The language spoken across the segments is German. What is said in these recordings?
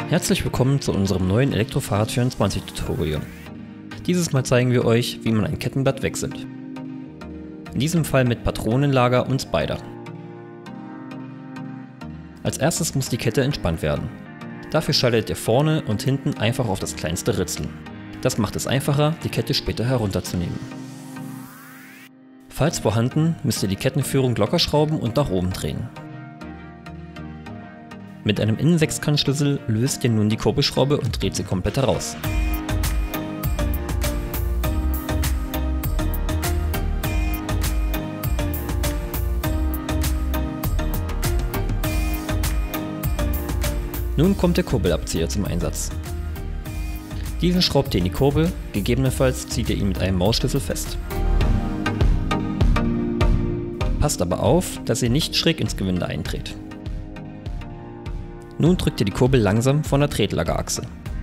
Herzlich willkommen zu unserem neuen Elektrofahrrad24 Tutorial. Dieses Mal zeigen wir euch, wie man ein Kettenblatt wechselt. In diesem Fall mit Patronenlager und Spider. Als erstes muss die Kette entspannt werden. Dafür schaltet ihr vorne und hinten einfach auf das kleinste Ritzel. Das macht es einfacher, die Kette später herunterzunehmen. Falls vorhanden, müsst ihr die Kettenführung locker schrauben und nach oben drehen. Mit einem Innensechskantschlüssel löst ihr nun die Kurbelschraube und dreht sie komplett heraus. Nun kommt der Kurbelabzieher zum Einsatz. Diesen schraubt ihr in die Kurbel, gegebenenfalls zieht ihr ihn mit einem Mausschlüssel fest. Passt aber auf, dass ihr nicht schräg ins Gewinde eindreht. Nun drückt ihr die Kurbel langsam von der Tretlagerachse.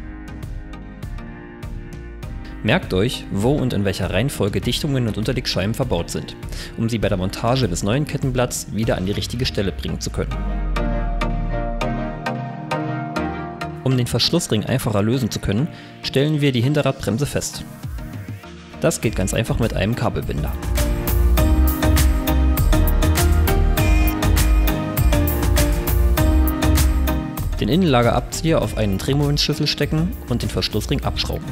Merkt euch, wo und in welcher Reihenfolge Dichtungen und Unterlegscheiben verbaut sind, um sie bei der Montage des neuen Kettenblatts wieder an die richtige Stelle bringen zu können. Um den Verschlussring einfacher lösen zu können, stellen wir die Hinterradbremse fest. Das geht ganz einfach mit einem Kabelbinder. Den Innenlagerabzieher auf einen Drehmomentschlüssel stecken und den Verschlussring abschrauben.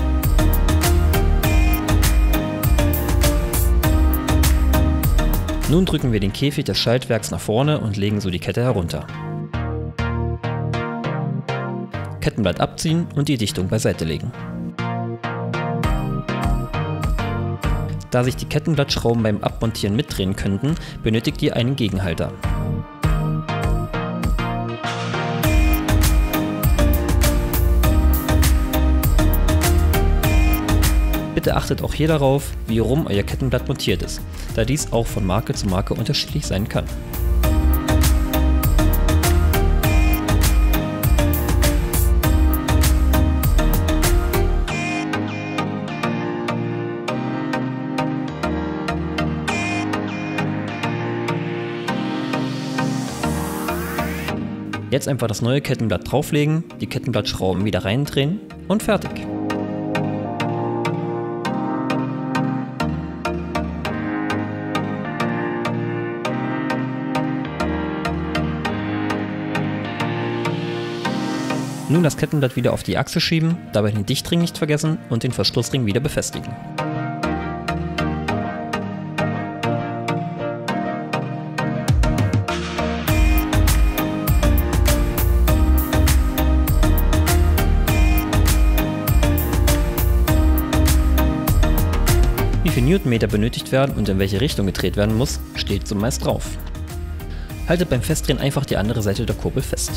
Nun drücken wir den Käfig des Schaltwerks nach vorne und legen so die Kette herunter. Kettenblatt abziehen und die Dichtung beiseite legen. Da sich die Kettenblattschrauben beim Abmontieren mitdrehen könnten, benötigt ihr einen Gegenhalter. Bitte achtet auch hier darauf, wie rum euer Kettenblatt montiert ist, da dies auch von Marke zu Marke unterschiedlich sein kann. Jetzt einfach das neue Kettenblatt drauflegen, die Kettenblattschrauben wieder reindrehen und fertig. Nun das Kettenblatt wieder auf die Achse schieben, dabei den Dichtring nicht vergessen und den Verschlussring wieder befestigen. Wie viel Newtonmeter benötigt werden und in welche Richtung gedreht werden muss, steht zumeist drauf. Haltet beim Festdrehen einfach die andere Seite der Kurbel fest.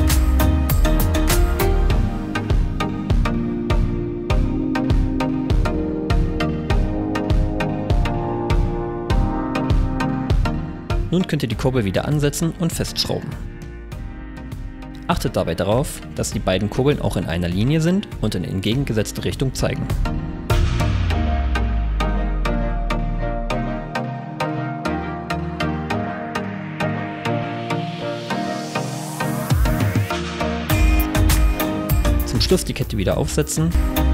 Nun könnt ihr die Kurbel wieder ansetzen und festschrauben. Achtet dabei darauf, dass die beiden Kurbeln auch in einer Linie sind und in entgegengesetzte Richtung zeigen. Zum Schluss die Kette wieder aufsetzen,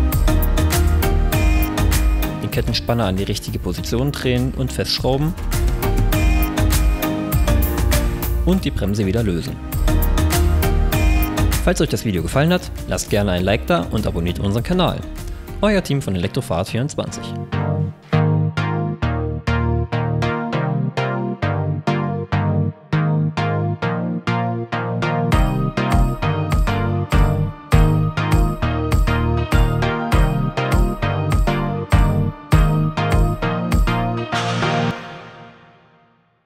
den Kettenspanner an die richtige Position drehen und festschrauben und die Bremse wieder lösen. Falls euch das Video gefallen hat, lasst gerne ein Like da und abonniert unseren Kanal. Euer Team von Elektrofahrrad24.